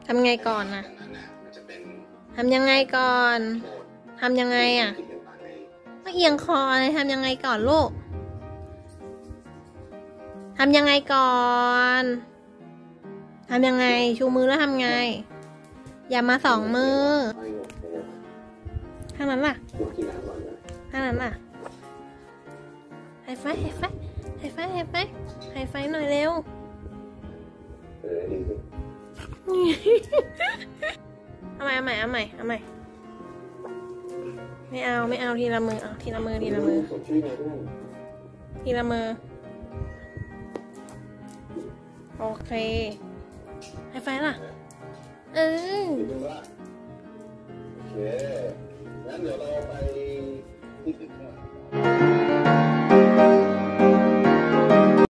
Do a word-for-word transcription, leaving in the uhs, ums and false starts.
ทำไงก่อนนะทำยังไงก่อนทำยังไงอ่ะก็เอียงคอเลยทำยังไงก่อนลูกทำยังไงก่อนทำยังไงชูมือแล้วทำไงอย่ามาสองมือข้างนั้นล่ะข้างนั้นล่ะไฮไฟไฮไฟไฮไฟไฮไฟไฮไฟหน่อยเร็วเอาใหม่เอาใหม่เอาใหม่เอาใหม่ไม่เอาไม่เอาทีละมือเอาทีละมือทีละมือทีละมือโอเคไฮไฟล่ะเออโอเคงั้นเดี๋ยวเราไป